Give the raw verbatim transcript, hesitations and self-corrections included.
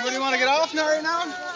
Everybody want to get off now right now?